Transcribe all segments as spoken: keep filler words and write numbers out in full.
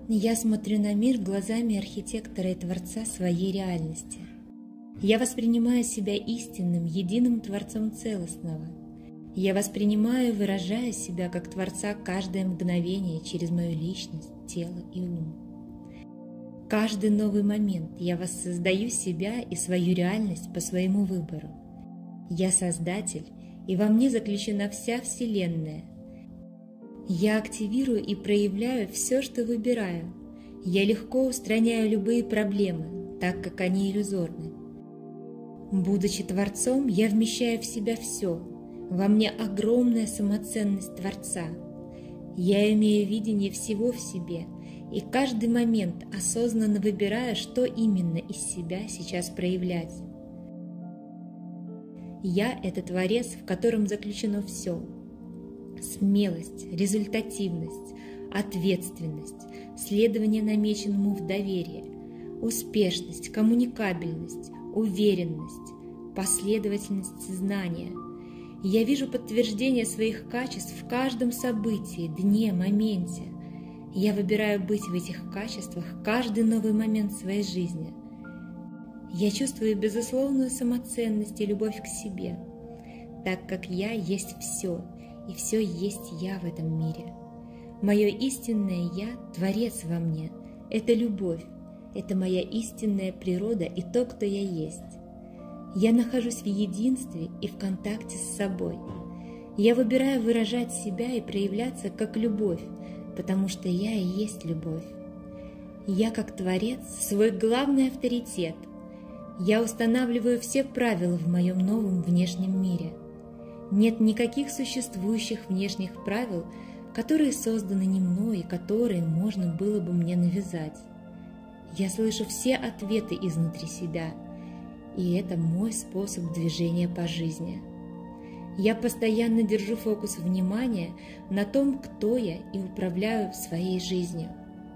Я смотрю на мир глазами архитектора и творца своей реальности. Я воспринимаю себя истинным, единым творцом целостного. Я воспринимаю и выражаю себя как творца каждое мгновение через мою личность, тело и ум. Каждый новый момент я воссоздаю себя и свою реальность по своему выбору. Я создатель, и во мне заключена вся Вселенная. Я активирую и проявляю все, что выбираю. Я легко устраняю любые проблемы, так как они иллюзорны. Будучи Творцом, я вмещаю в себя все. Во мне огромная самоценность Творца. Я имею видение всего в себе, и каждый момент осознанно выбираю, что именно из себя сейчас проявлять. Я – это Творец, в котором заключено все. Смелость, результативность, ответственность, следование намеченному в доверии, успешность, коммуникабельность, уверенность, последовательность знания. Я вижу подтверждение своих качеств в каждом событии, дне, моменте. Я выбираю быть в этих качествах каждый новый момент своей жизни. Я чувствую безусловную самоценность и любовь к себе, так как я есть все, и все есть я в этом мире. Мое истинное «Я» – Творец во мне, это любовь, это моя истинная природа и то, кто я есть. Я нахожусь в единстве и в контакте с собой. Я выбираю выражать себя и проявляться как любовь, потому что я и есть любовь. Я, как Творец, свой главный авторитет. Я устанавливаю все правила в моем новом внешнем мире. Нет никаких существующих внешних правил, которые созданы не мной и которые можно было бы мне навязать. Я слышу все ответы изнутри себя, и это мой способ движения по жизни. Я постоянно держу фокус внимания на том, кто я, и управляю своей жизнью.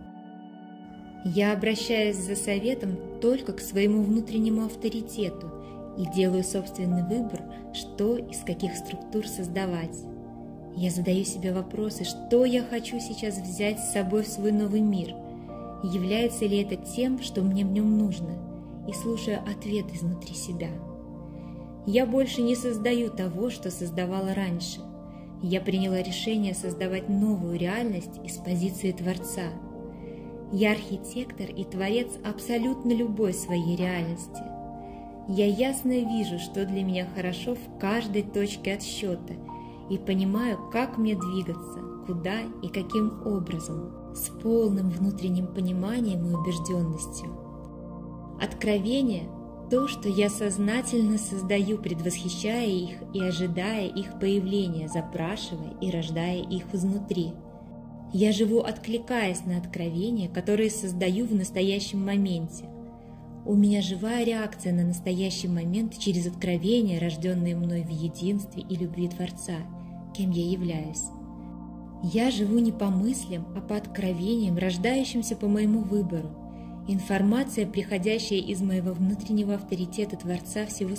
Я обращаюсь за советом только к своему внутреннему авторитету и делаю собственный выбор, что из каких структур создавать. Я задаю себе вопросы, что я хочу сейчас взять с собой в свой новый мир, является ли это тем, что мне в нем нужно, и слушаю ответ изнутри себя. Я больше не создаю того, что создавала раньше. Я приняла решение создавать новую реальность из позиции Творца. Я архитектор и творец абсолютно любой своей реальности. Я ясно вижу, что для меня хорошо в каждой точке отсчета, и понимаю, как мне двигаться, куда и каким образом, с полным внутренним пониманием и убежденностью. Откровение – то, что я сознательно создаю, предвосхищая их и ожидая их появления, запрашивая и рождая их изнутри. Я живу, откликаясь на откровения, которые создаю в настоящем моменте. У меня живая реакция на настоящий момент через откровения, рожденные мной в единстве и любви Творца, кем я являюсь. Я живу не по мыслям, а по откровениям, рождающимся по моему выбору. Информация, приходящая из моего внутреннего авторитета Творца Всего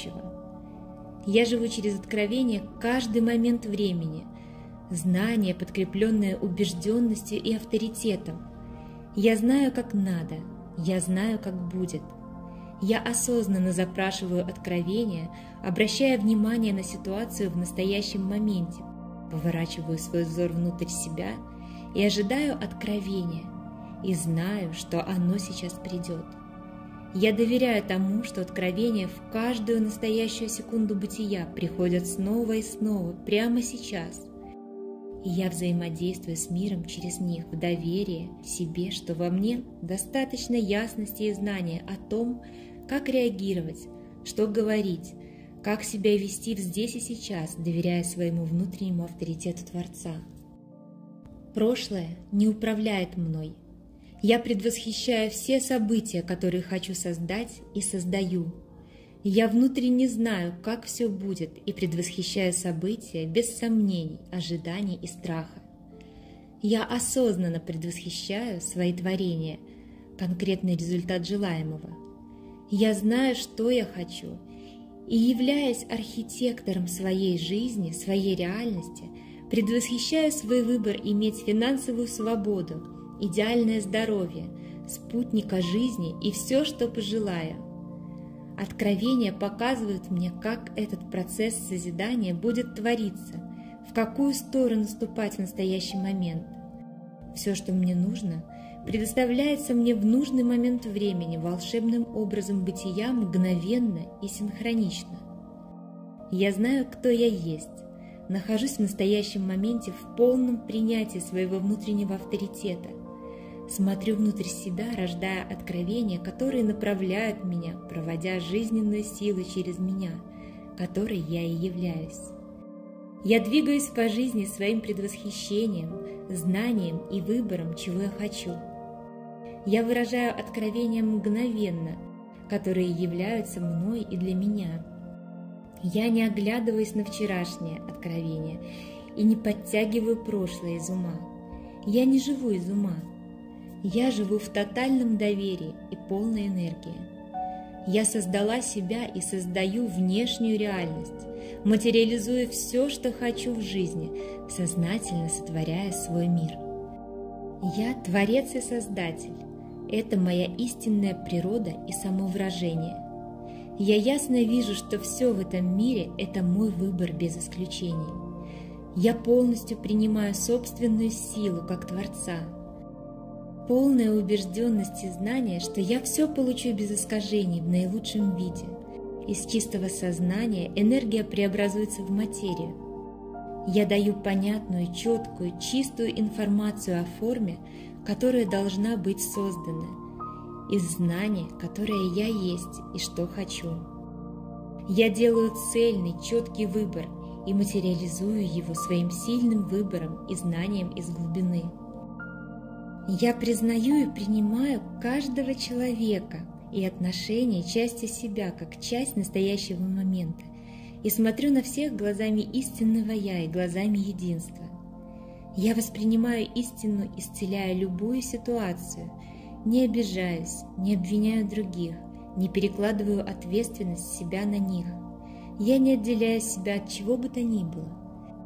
Сущего. Я живу через откровение каждый момент времени, знание, подкрепленное убежденностью и авторитетом. Я знаю, как надо, я знаю, как будет. Я осознанно запрашиваю откровения, обращая внимание на ситуацию в настоящем моменте, поворачиваю свой взор внутрь себя и ожидаю откровения, и знаю, что оно сейчас придет. Я доверяю тому, что откровения в каждую настоящую секунду бытия приходят снова и снова, прямо сейчас. И я взаимодействую с миром через них в доверии себе, что во мне достаточно ясности и знания о том, как реагировать, что говорить, как себя вести здесь и сейчас, доверяя своему внутреннему авторитету Творца. Прошлое не управляет мной. Я предвосхищаю все события, которые хочу создать, и создаю. Я внутренне знаю, как все будет, и предвосхищаю события без сомнений, ожиданий и страха. Я осознанно предвосхищаю свои творения, конкретный результат желаемого. Я знаю, что я хочу, и, являясь архитектором своей жизни, своей реальности, предвосхищаю свой выбор иметь финансовую свободу идеальное здоровье, спутника жизни и все, что пожелаю. Откровения показывают мне, как этот процесс созидания будет твориться, в какую сторону ступать в настоящий момент. Все, что мне нужно, предоставляется мне в нужный момент времени волшебным образом бытия мгновенно и синхронично. Я знаю, кто я есть, нахожусь в настоящем моменте в полном принятии своего внутреннего авторитета, смотрю внутрь себя, рождая откровения, которые направляют меня, проводя жизненную силу через меня, которой я и являюсь. Я двигаюсь по жизни своим предвосхищением, знанием и выбором, чего я хочу. Я выражаю откровения мгновенно, которые являются мной и для меня. Я не оглядываюсь на вчерашнее откровение и не подтягиваю прошлое из ума. Я не живу из ума. Я живу в тотальном доверии и полной энергии. Я создала себя и создаю внешнюю реальность, материализуя все, что хочу в жизни, сознательно сотворяя свой мир. Я Творец и Создатель. Это моя истинная природа и самовыражение. Я ясно вижу, что все в этом мире – это мой выбор без исключений. Я полностью принимаю собственную силу как Творца. Полная убежденность и знание, что я все получу без искажений в наилучшем виде. Из чистого сознания энергия преобразуется в материю. Я даю понятную, четкую, чистую информацию о форме, которая должна быть создана, из знания, которое я есть и что хочу. Я делаю цельный, четкий выбор и материализую его своим сильным выбором и знанием из глубины. Я признаю и принимаю каждого человека и отношения части себя как часть настоящего момента и смотрю на всех глазами истинного Я и глазами единства. Я воспринимаю истину, исцеляя любую ситуацию, не обижаюсь, не обвиняю других, не перекладываю ответственность себя на них. Я не отделяю себя от чего бы то ни было.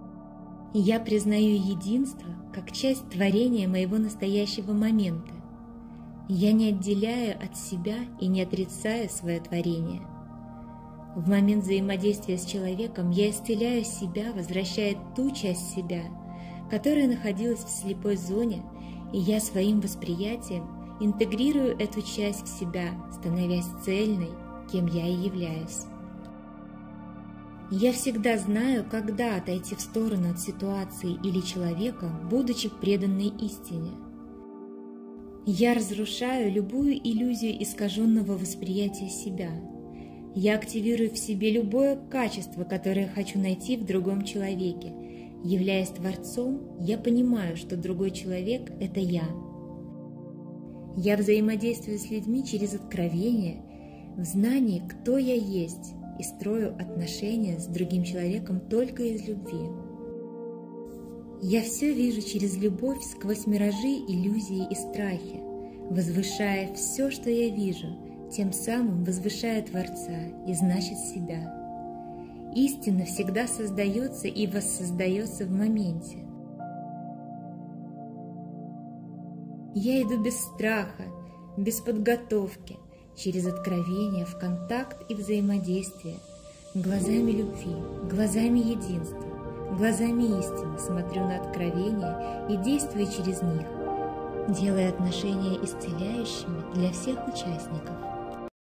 Я признаю единство как часть творения моего настоящего момента. Я не отделяю от себя и не отрицаю свое творение. В момент взаимодействия с человеком я исцеляю себя, возвращая ту часть себя, которая находилась в слепой зоне, и я своим восприятием интегрирую эту часть в себя, становясь цельной, кем я и являюсь. Я всегда знаю, когда отойти в сторону от ситуации или человека, будучи преданной истине. Я разрушаю любую иллюзию искаженного восприятия себя. Я активирую в себе любое качество, которое хочу найти в другом человеке. Являясь Творцом, я понимаю, что другой человек – это я. Я взаимодействую с людьми через откровение, в знании, кто я есть, и строю отношения с другим человеком только из любви. Я все вижу через любовь сквозь миражи, иллюзии и страхи, возвышая все, что я вижу, тем самым возвышая Творца и значит себя. Истина всегда создается и воссоздается в моменте. Я иду без страха, без подготовки, через откровение в контакт и взаимодействие, глазами любви, глазами единства, глазами истины смотрю на откровения и действую через них, делая отношения исцеляющими для всех участников.